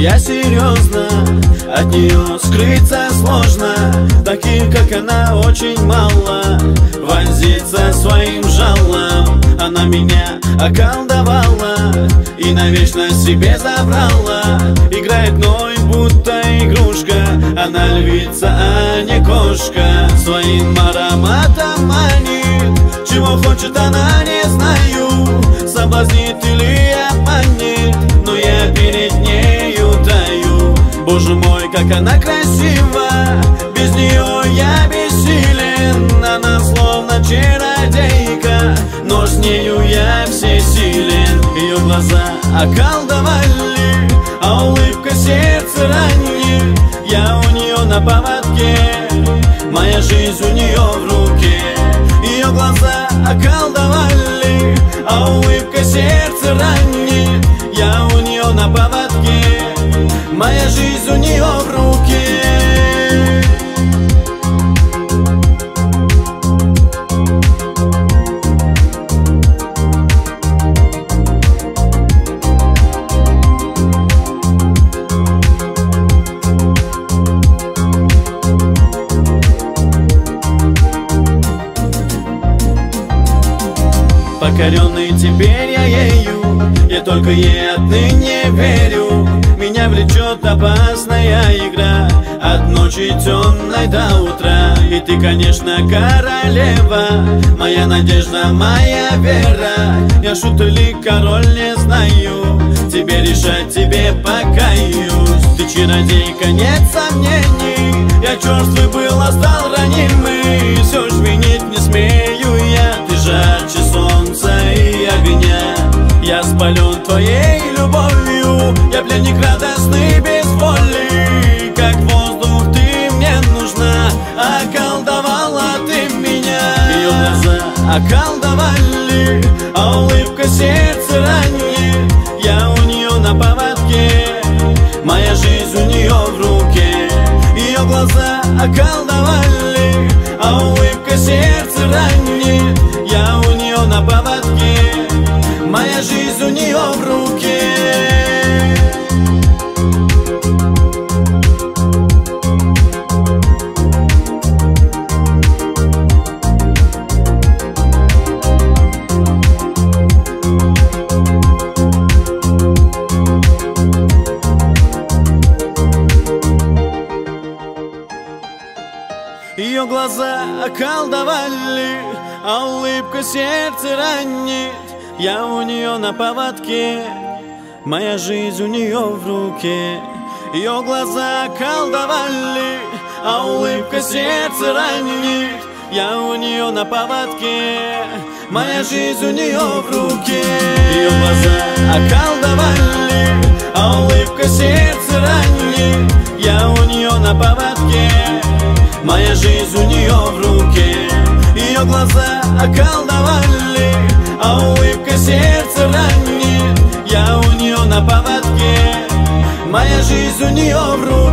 я серьезно, от нее скрыться сложно. Таких, как она, очень мало. Вонзится своим жалом. Она меня околдовала и навечно себе забрала. Играет мной, будто игрушка. Она львица, а не кошка. Своим ароматом манит. Чего хочет она, не знаю. Соблазнит или обманет, но я перед нею таю. Боже мой, как она красива, без нее я бессилен. Она словно чародейка, но с нею я всесилен. Ее глаза околдовали, а улыбка сердце ранит. Я у нее на поводке, моя жизнь у нее в руке. Ее глаза околдовали, а улыбка сердце ранит. Я у нее на поводке, моя жизнь у нее в руке. Покоренный теперь я ею, я только ей отныне верю. Меня влечет опасная игра, от ночи темной до утра. И ты, конечно, королева, моя надежда, моя вера. Я шут или король, не знаю, тебе решать, тебе покаюсь. Ты чародейка, нет сомнений, я черствый был, а стал ранимый. Все ж винить не смею я, ты жарче солнца и огня. Я спален твоей любовью, я пленник радостный без воли. Как воздух ты мне нужна, околдовала ты меня. Ее глаза околдовали, а улыбка сердце ранит. Я у нее на поводке, моя жизнь у нее в руке. Ее глаза околдовали, а улыбка сердце ранит. Я у нее на поводке, моя жизнь у нее в руке. Ее глаза околдовали, а улыбка сердце ранит. Я у нее на поводке, моя жизнь у нее в руке. Ее глаза околдовали, а улыбка сердце ранит. Я у нее на поводке, моя жизнь у нее в руке. Ее глаза околдовали, а улыбка сердце ранит. Я у нее на поводке, моя жизнь у нее в руке. Ее глаза околдовали, а улыбка сердце ранит. Я у нее на поводке, моя жизнь у нее в руке.